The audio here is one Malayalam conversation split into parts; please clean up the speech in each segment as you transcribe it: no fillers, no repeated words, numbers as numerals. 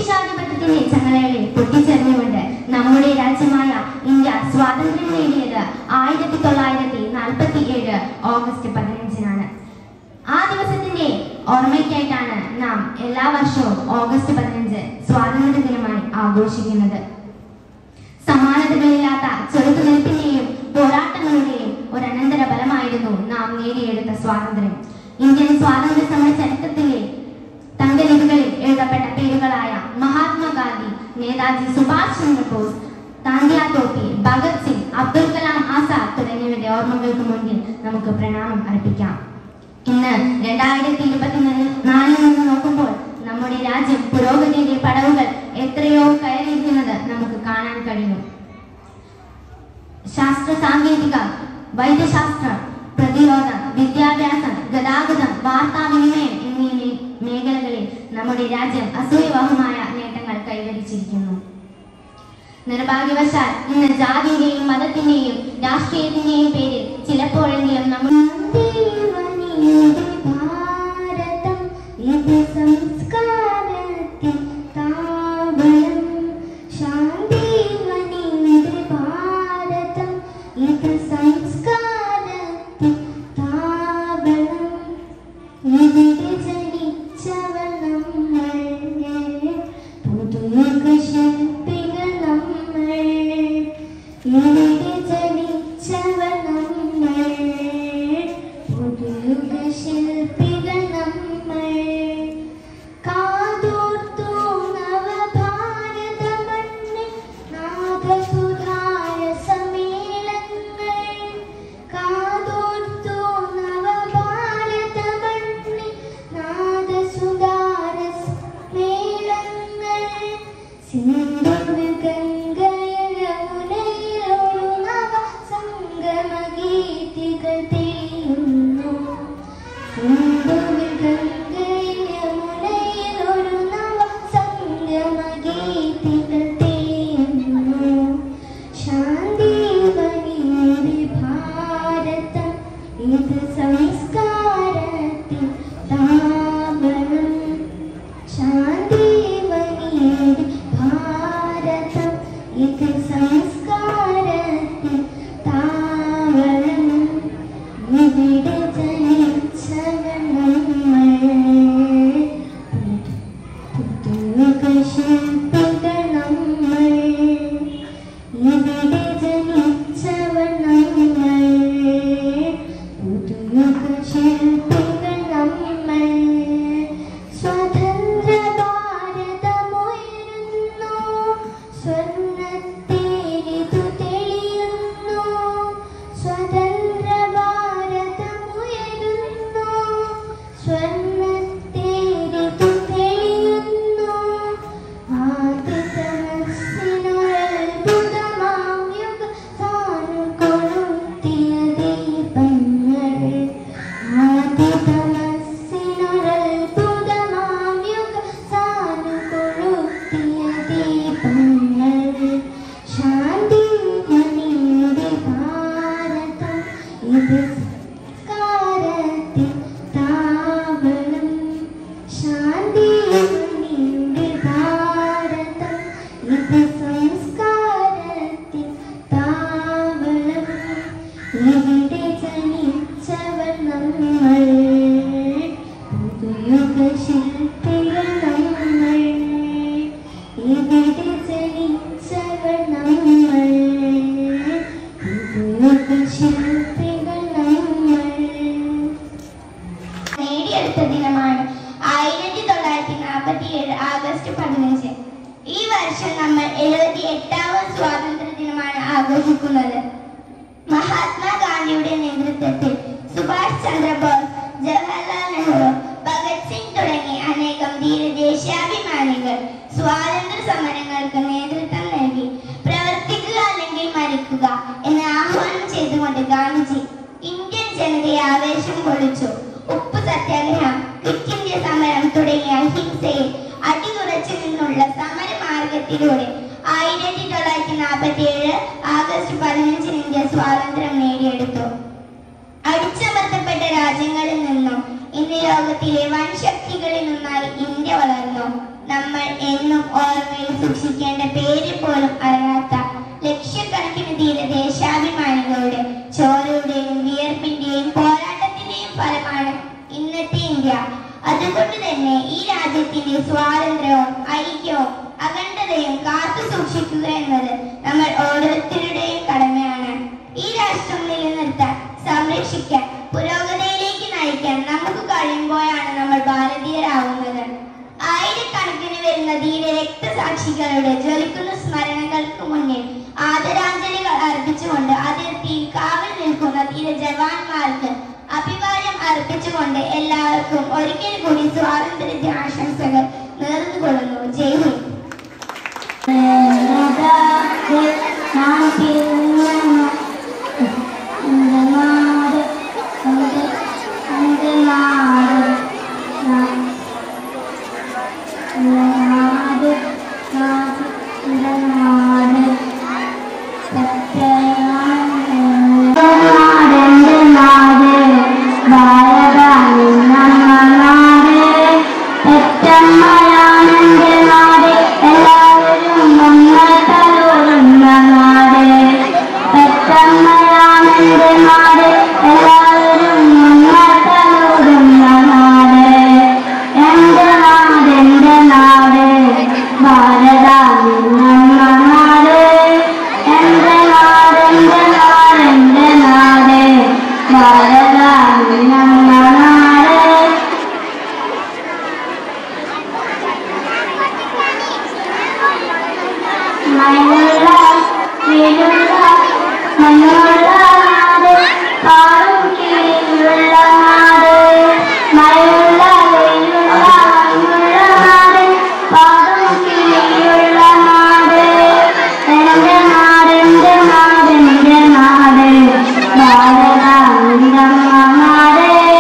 ബ്രിട്ടീഷാധിപത്യത്തിന്റെ ചങ്ങലകളിൽ പൊട്ടിച്ചെറിഞ്ഞുകൊണ്ട് നമ്മുടെ രാജ്യമായ ഇന്ത്യ സ്വാതന്ത്ര്യം നേടിയത് 1947 ഓഗസ്റ്റ് 15-നാണ്. ആ ദിവസത്തിന്റെ ഓർമ്മയ്ക്കായിട്ടാണ് നാം എല്ലാ വർഷവും ഓഗസ്റ്റ് 15 സ്വാതന്ത്ര്യ ദിനമായി ആഘോഷിക്കുന്നത്. സമാനതകളില്ലാത്ത ചെറുത്തുനിൽപ്പിന്റെയും പോരാട്ടങ്ങളുടെയും ഒരു അനന്തര ഫലമായിരുന്നു നാം നേടിയെടുത്ത സ്വാതന്ത്ര്യം. ഇന്ത്യൻ സ്വാതന്ത്ര്യ സമര ചരിത്രത്തിലെ തങ്കലിപികളിൽ എഴുതപ്പെട്ട പേരുകളായ മഹാത്മാഗാന്ധി, നേതാജി സുഭാഷ് ചന്ദ്രബോസ്, താന്ത്യ തോപ്പി, ഭഗത് സിംഗ്, അബ്ദുൽ കലാം ആസാദ് തുടങ്ങിയവരുടെ ഓർമ്മകൾക്ക് മുന്നിൽ നമുക്ക് പ്രണാമം അർപ്പിക്കാം. ഇന്ന് 2024 നിന്ന് നോക്കുമ്പോൾ നമ്മുടെ രാജ്യം പുരോഗതിയുടെ പടവുകൾ എത്രയോ കയറിയിരിക്കുന്നത് നമുക്ക് കാണാൻ കഴിയും. ശാസ്ത്ര സാങ്കേതിക, വൈദ്യശാസ്ത്രം, പ്രതിരോധം, വിദ്യാഭ്യാസം, ഗതാഗതം, വാർത്താവിനിമയം എന്നീ മേഖലകളിൽ നമ്മുടെ രാജ്യം അസൂയവഹമായ നേട്ടങ്ങൾ കൈവരിച്ചിരിക്കുന്നു. നിർഭാഗ്യവശാൽ ഇന്ന് ജാതിയുടെയും മതത്തിന്റെയും രാഷ്ട്രീയത്തിന്റെയും പേരിൽ ചിലപ്പോഴെങ്കിലും നമ്മൾ മഹാത്മാഗാന്ധിയുടെ നേതൃത്വത്തിൽ സുഭാഷ് ചന്ദ്രബോസ്, ജവഹർലാൽ നെഹ്റു, ഭഗത് സിംഗ് തുടങ്ങി അനേകം ദേശീയാഭിമാനികൾ സ്വാതന്ത്ര്യ സമരങ്ങൾക്ക് നേതൃത്വം നൽകി. പ്രവർത്തിക്കുക അല്ലെങ്കിൽ മരിക്കുക എന്ന് ആഹ്വാനം ചെയ്തുകൊണ്ട് ഗാന്ധിജി ഇന്ത്യൻ ജനതയെ ആവേശം കൊള്ളിച്ചു. ഉപ്പു സത്യാഗ്രഹം, ക്വിറ്റ് ഇന്ത്യ സമരം തുടങ്ങിയ അഹിംസയിൽ അടിയുറച്ചു നിന്നുള്ള സമരമാർഗത്തിലൂടെ 1947 ആഗസ്റ്റ് 15 ഇന്ത്യ സ്വാതന്ത്ര്യം നേടിയെടുത്തു. അടിച്ചമർത്തപ്പെട്ട രാജ്യങ്ങളിൽ നിന്നും ഇന്ന് ലോകത്തിലെ വൻ ശക്തികളിൽ നിന്നായി ഇന്ത്യ വളർന്നു. നമ്മൾ എന്നും ഓർമ്മയിൽ സൂക്ഷിക്കേണ്ട പേര് പോലും അറിയാത്ത ലക്ഷക്കണക്കിന് ധീര ദേശാഭിമാനികളുടെ ചോരയുടെയും വിയർപ്പിന്റെയും പോരാട്ടത്തിന്റെയും ഫലമാണ് ഇന്നത്തെ ഇന്ത്യ. അതുകൊണ്ട് തന്നെ ഈ രാജ്യത്തിന്റെ സ്വാതന്ത്ര്യവും ഐക്യവും അഖണ്ഡതയും കാത്തു സൂക്ഷിക്കുക എന്നത് നമ്മൾ ഓരോരുത്തരുടെയും കടമയാണ്. ഈ രാഷ്ട്രം നിലനിർത്താൻ, സംരക്ഷിക്കാൻ, പുരോഗതിയിലേക്ക് നയിക്കാൻ നമുക്ക് കഴിയുമ്പോഴാണ് നമ്മൾ ഭാരതീയരാകുന്നത്. ആയിരക്കണക്കിന് വരുന്ന ധീര രക്തസാക്ഷികളുടെ ജ്വലിക്കുന്ന സ്മരണകൾക്ക് മുന്നിൽ ആദരാഞ്ജലികൾ അർപ്പിച്ചുകൊണ്ട് അതിർത്തിയിൽ കാവൽ നിൽക്കുന്ന ധീര ജവാന്മാർക്ക് അഭിവാദ്യം അർപ്പിച്ചുകൊണ്ട് എല്ലാവർക്കും ഒരിക്കൽ കൂടി സ്വാതന്ത്ര്യ ദിനാശംസകൾ നേർന്നുകൊള്ളുന്നു. ജയ് ഹിന്ദ്. ഭാരത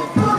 പോ